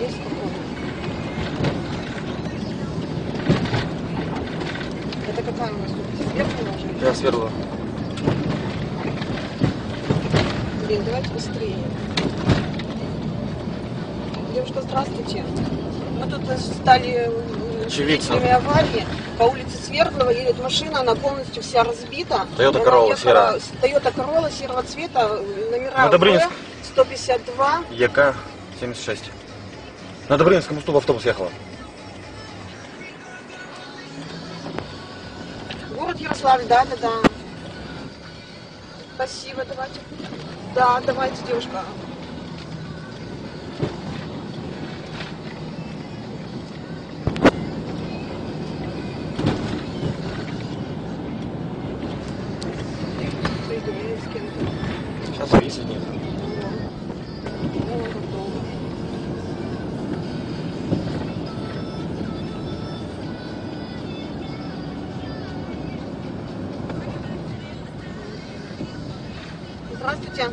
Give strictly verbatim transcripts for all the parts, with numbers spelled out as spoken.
Есть какой-то? Это какая у нас тут? Сверху уже? Да, сверху. Блин, давайте быстрее. Девушка, здравствуйте. Мы тут стали свидетелями аварии. По улице Свердлова едет машина, она полностью вся разбита. Toyota Corolla серая. Toyota Corolla серого цвета, номера На Добрынинск. сто пятьдесят два. ЕК семьдесят шесть. На Добрынинском мосту в автобус ехала. Город Ярославль, да, да, да. Спасибо, давайте. Да, давайте, девушка. Сейчас выяснить нет. Здравствуйте.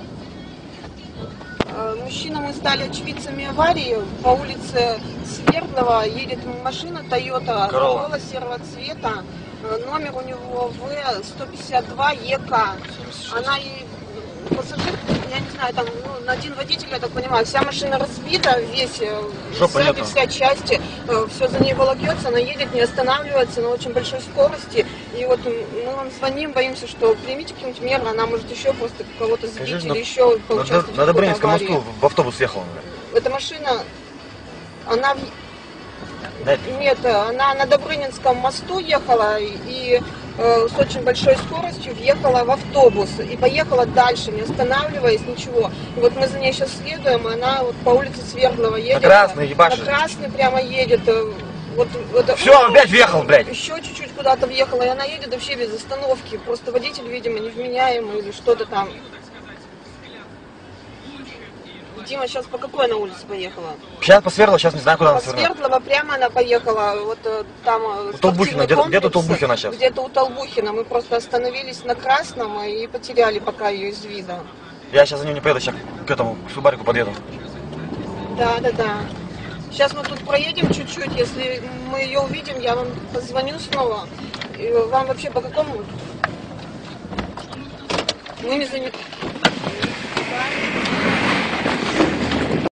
Мужчина, мы стали очевидцами аварии. По улице Свердлова едет машина Toyota Corolla серого цвета. Номер у него В сто пятьдесят два ЕК. Она и пассажир, я не знаю, там ну, один водитель, я так понимаю, вся машина разбита, весь, вся, вся часть, все за ней волокется, она едет, не останавливается на очень большой скорости. И вот мы вам звоним, боимся, что примите какие-нибудь меры, она может еще просто кого-то сбить. Скажи, или еще поучаствовать. На Добрынинском мосту в автобус ехала. Эта машина, она... Да. Нет, она на Добрынинском мосту ехала и э, с очень большой скоростью въехала в автобус и поехала дальше, не останавливаясь, ничего. И вот мы за ней сейчас следуем, и она вот по улице Свердлова едет. На красный, ебашит. На красный прямо едет. Вот, вот, все, ну, опять въехал, блядь. Еще чуть-чуть куда-то въехала, и она едет вообще без остановки. Просто водитель, видимо, невменяемый или что-то там. Дима сейчас по какой она улице поехала? Сейчас по Свердлову, сейчас не знаю, куда по она свернула. По Свердлова прямо она поехала, вот там... У Толбухина, где-то где Толбухина сейчас? Где-то у Толбухина. Мы просто остановились на красном и потеряли пока ее из вида. Я сейчас за ним не поеду, сейчас к этому, к Субарику подъеду. Да, да, да. Сейчас мы тут проедем чуть-чуть, если мы ее увидим, я вам позвоню снова. И вам вообще по какому? Мы не заняты.